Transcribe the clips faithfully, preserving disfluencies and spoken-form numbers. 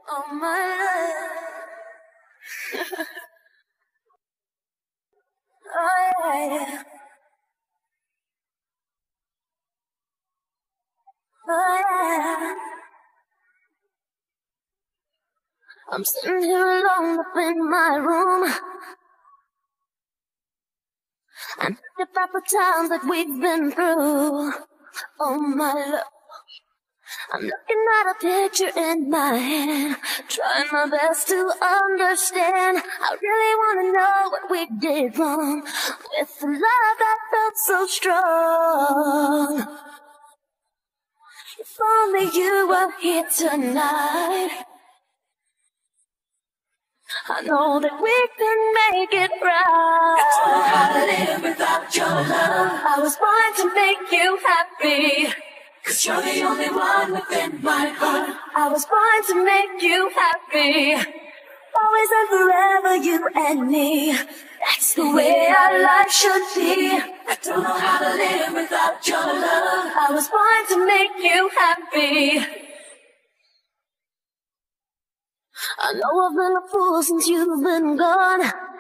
Oh my love. Oh yeah. Oh yeah. I'm sitting here alone up in my room. And think about the times that we've been through. Oh my love. I'm looking at a picture in my hand, trying my best to understand. I really wanna know what we did wrong with the love that felt so strong. If only you were here tonight, I know that we can make it right. I don't know how to live without your love. I was born to make you happy, 'cause you're the only one within my heart. I was born to make you happy, always and forever, you and me. That's the way our life should be. I don't know how to live without your love. I was born to make you happy. I know I've been a fool since you've been gone.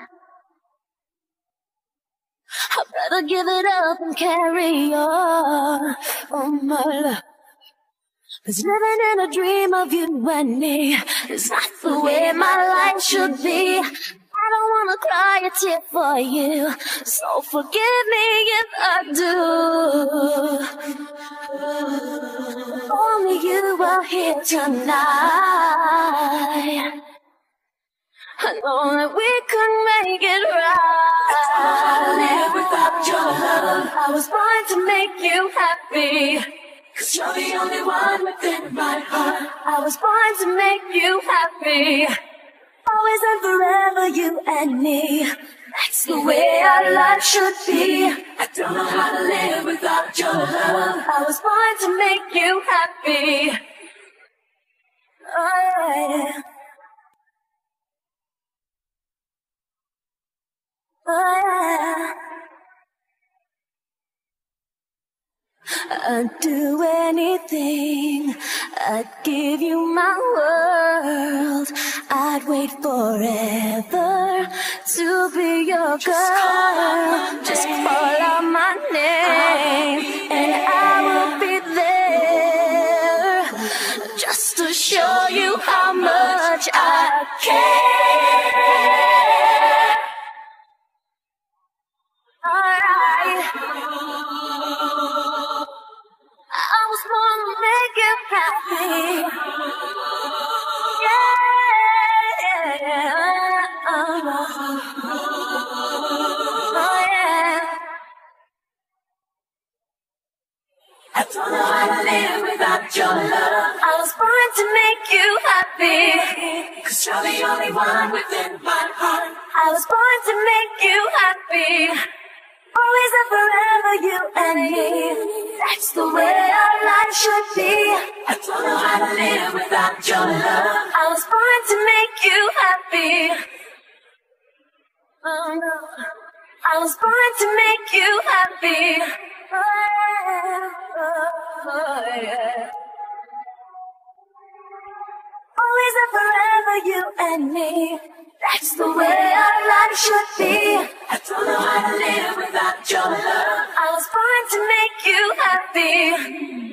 I better give it up and carry on. Oh my love, 'cause living in a dream of you and me is not the way my life should be. I don't wanna cry a tear for you, so forgive me if I do. Only you are here tonight, I know that we could make it right. I don't know how to live without your love. I was born to make you happy, 'cause you're the only one within my heart. I was born to make you happy, always and forever, you and me. That's the way our life should be. I don't know how to live without your love. I was born to make you happy. Oh yeah. Oh yeah. I'd do anything, I'd give you my world. I'd wait forever to be your girl. Just call out my name and I will be there, just to show you how much I care. Alright, I was born to make you happy. Yeah, oh, oh yeah. I don't know how to live without your love. I was born to make you happy, 'cause you're the only one within my heart. I was born to make you happy, always and forever, you and me. That's the way our life should be. I don't know how to live without your love. I was born to make you happy. Oh no, I was born to make you happy. Oh yeah, oh, oh yeah. Always and forever, you and me. That's the way our life should be. I don't know how to live without your love. I was born to make you happy.